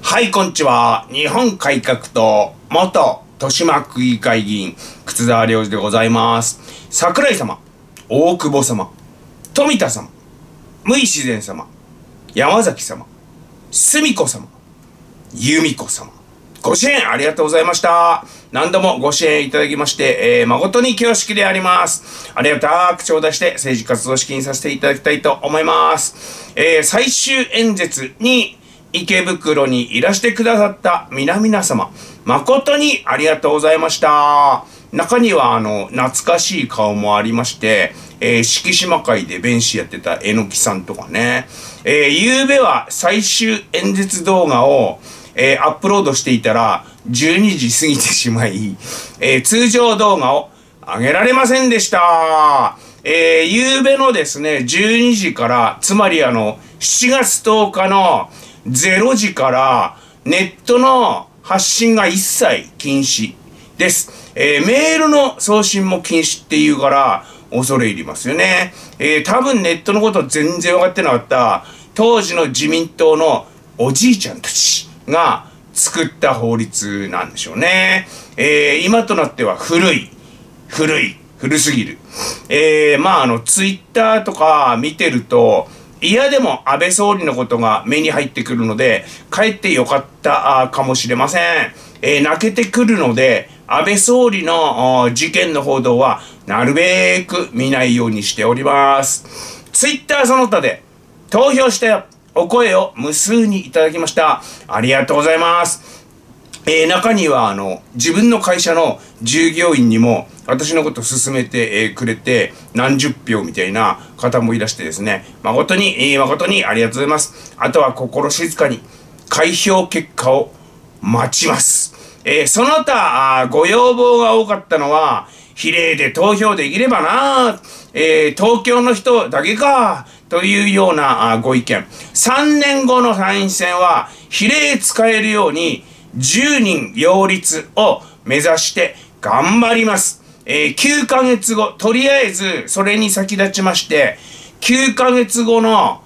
はい、こんにちは。日本改革党元豊島区議会議員、靴沢良二でございます。桜井様、大久保様、富田様、無為自然様、山崎様、澄子様、由美子様、ご支援ありがとうございました。何度もご支援いただきまして、誠に恐縮であります。ありがたく頂戴して政治活動資金させていただきたいと思います。最終演説に池袋にいらしてくださった皆様、誠にありがとうございました。中には懐かしい顔もありまして、敷島会で弁士やってた榎木さんとかね、昨べは最終演説動画をアップロードしていたら12時過ぎてしまい、通常動画を上げられませんでした。昨べのですね、12時から、つまり7月10日の0時からネットの発信が一切禁止です。メールの送信も禁止っていうから恐れ入りますよね。多分ネットのこと全然分かってなかった当時の自民党のおじいちゃんたちが作った法律なんでしょうね。今となっては古すぎる。ツイッターとか見てると嫌でも安倍総理のことが目に入ってくるので、かえってよかったかもしれません。泣けてくるので、安倍総理の事件の報道はなるべく見ないようにしております。ツイッターその他で投票してお声を無数にいただきました。ありがとうございます。中には自分の会社の従業員にも私のことを勧めてくれて何十票みたいな方もいらしてですね、誠にありがとうございます。あとは心静かに開票結果を待ちます。その他ご要望が多かったのは、比例で投票できればな、東京の人だけかというようなご意見。3年後の参院選は比例使えるように10人擁立を目指して頑張ります。9ヶ月後、とりあえずそれに先立ちまして、9ヶ月後の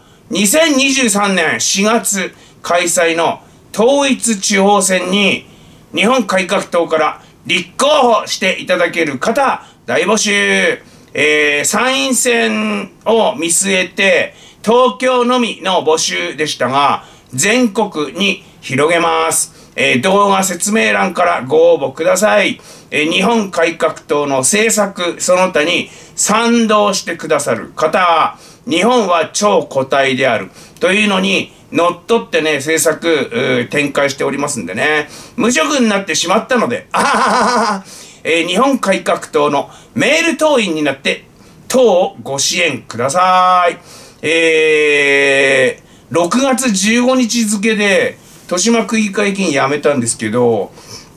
2023年4月開催の統一地方選に日本改革党から立候補していただける方大募集。参院選を見据えて東京のみの募集でしたが、全国に広げます。動画説明欄からご応募ください。日本改革党の政策その他に賛同してくださる方、日本は超固体であるというのにのっとってね、政策展開しておりますんでね、無職になってしまったので、日本改革党のメール党員になって党をご支援ください。6月15日付で豊島区議会議員辞めたんですけど、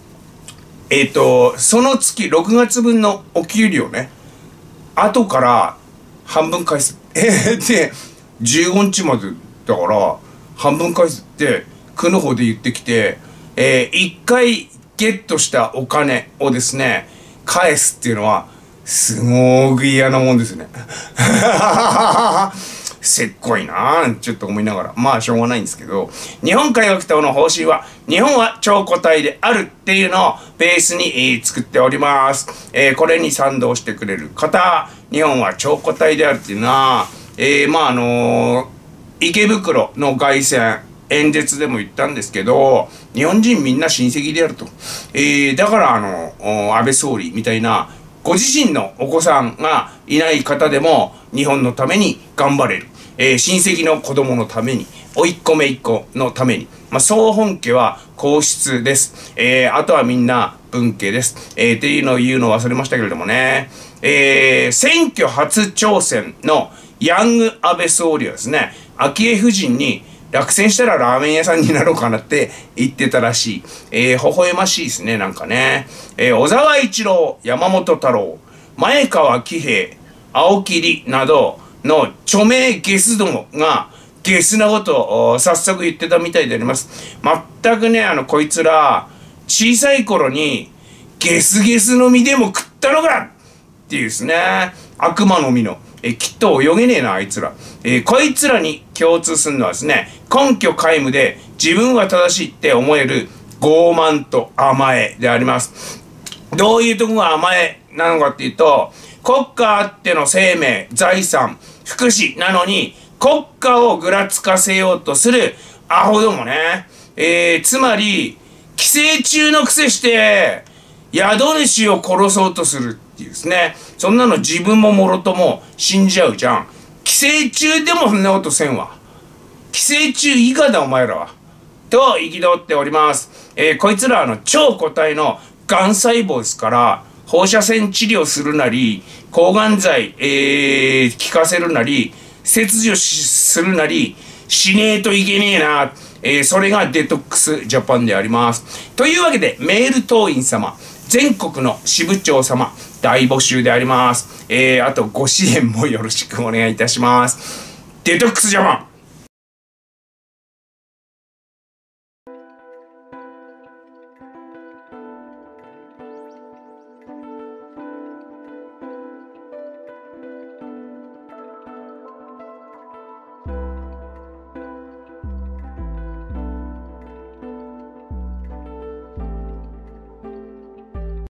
その月6月分のお給料ね、後から半分返す。で、15日までだから半分返すって区の方で言ってきて、1回ゲットしたお金をですね、返すっていうのはすごく嫌なもんですね。せっこいなぁ、ちょっと思いながら。しょうがないんですけど、日本改革党の方針は、日本は超固体であるっていうのをベースに、作っております。これに賛同してくれる方、日本は超固体であるっていうのは、池袋の凱旋、演説でも言ったんですけど、日本人みんな親戚であると。だから安倍総理みたいな、ご自身のお子さんがいない方でも日本のために頑張れる。親戚の子供のために、甥っ子姪っ子のために。総本家は皇室です。あとはみんな分家です。っていうのを言うのを忘れましたけれどもね。選挙初挑戦のヤング安倍総理はですね、昭恵夫人に落選したらラーメン屋さんになろうかなって言ってたらしい。微笑ましいですね、なんかね。小沢一郎、山本太郎、前川喜平、青木里などの著名ゲスどもがゲスなことを早速言ってたみたいであります。全くね、こいつら小さい頃にゲスゲスの実でも食ったのかっていうですね、悪魔の実のきっと泳げねえな、あいつら。こいつらに共通するのはですね、根拠皆無で自分は正しいって思える傲慢と甘えであります。どういうとこが甘えなのかっていうと、国家あっての生命、財産、福祉なのに国家をぐらつかせようとするアホどもね。つまり、寄生虫の癖して、宿主を殺そうとするっていうですね。そんなの自分ももろとも死んじゃうじゃん。寄生虫でもそんなことせんわ。寄生虫以下だお前らは。と憤っております。こいつら超個体のがん細胞ですから、放射線治療するなり、抗がん剤、効かせるなり、切除するなり、しねえといけねえな。それがデトックスジャパンであります。というわけで、メール党員様、全国の支部長様、大募集であります。あとご支援もよろしくお願いいたします。デトックスジャパン